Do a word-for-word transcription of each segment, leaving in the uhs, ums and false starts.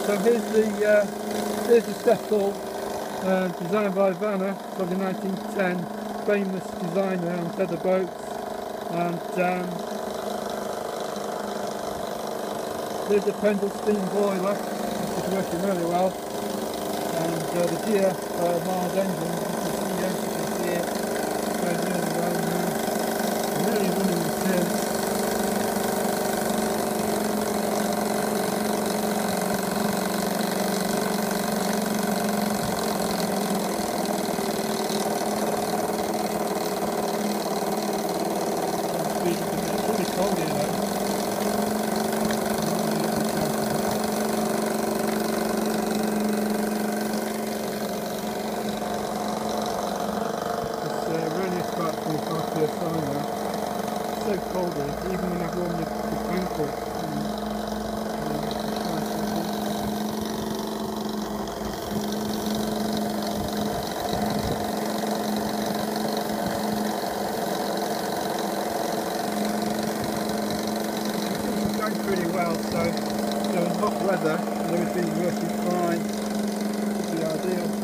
So here's the uh, here's the settle, uh, designed by Vanna, probably nineteen ten, famous designer on tether boats. And um, there's a pendle steam boiler, which is working really well. And uh, the gear uh, Mars engine, you can see, you can see it going really well now. Really running the tin. It's really cold here though. About twenty-five P S I now. It's so cold here, even when I've worn the, the ankle. It's going pretty well, so you know, in hot weather and everything's working fine. It's the ideal.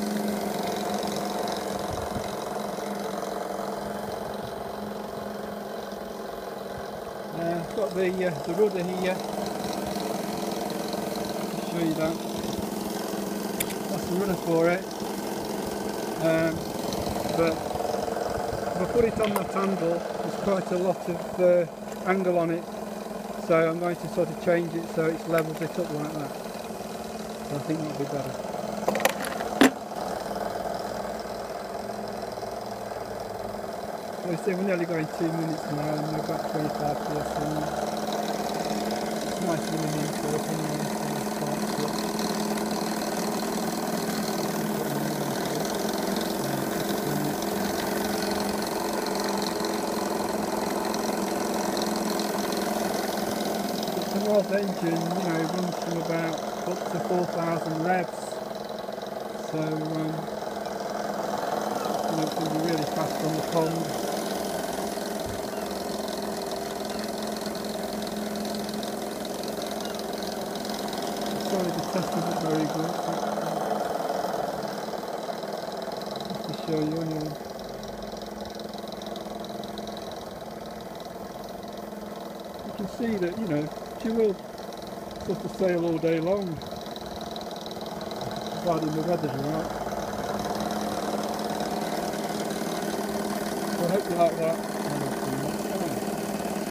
Uh, got the uh, the rudder here. I'll show you that. That's the rudder for it. Um, but if I put it on that handle, there's quite a lot of uh, angle on it. So I'm going to sort of change it so it levels it up like that. So I think that'll be better. So you see, we're nearly going two minutes now and we're about twenty-five P S I. It's nice running into it anyway, so it's quite good. The Mars engine, you know, runs from about up to four thousand revs. So, um, you know, it's going to be really fast on the pond. Sorry, the test isn't very good. Just to show you anyway. You can see that, you know, she will sort of sail all day long, providing the weather's right. So I hope you like that.